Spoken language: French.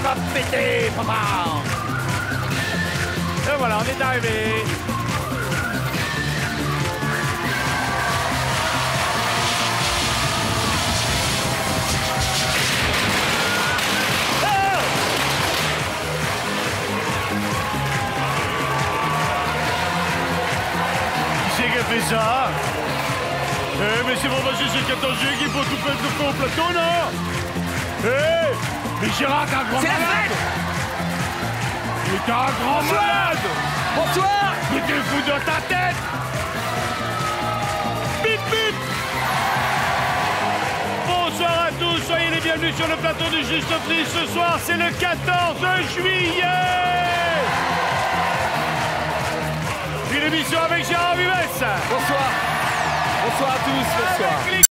va péter, papa. Et voilà, on est arrivé. Fait ça. Mais c'est pas parce que c'est 14 juillet qu'il faut tout faire au plateau, non? Mais Gérard, t'es un grand malade! Mais t'es un grand malade! Bonsoir! Mais t'es fou dans ta tête! Bip bip! Bonsoir à tous, soyez les bienvenus sur le plateau du Juste Prix. Ce soir, c'est le 14 juillet! Une émission avec Gérard Vives. Bonsoir. Bonsoir à tous, bonsoir. Avec